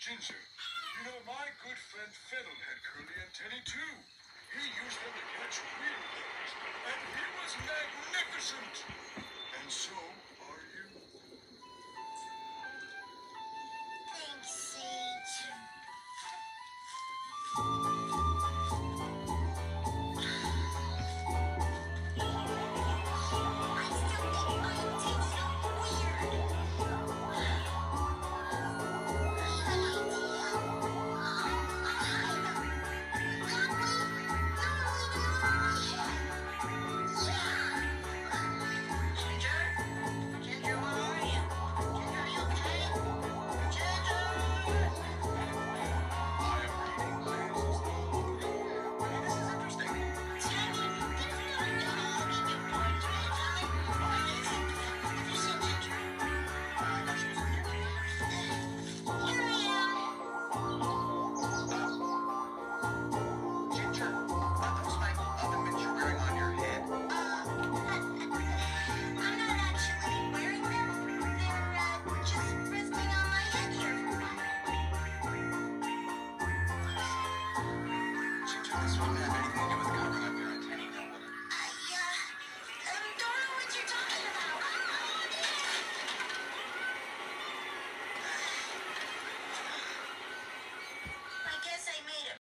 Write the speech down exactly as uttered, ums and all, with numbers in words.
Ginger, you know my good friend Fennel had curly antennae too. He used them to catch real birds, and he was magnificent. And so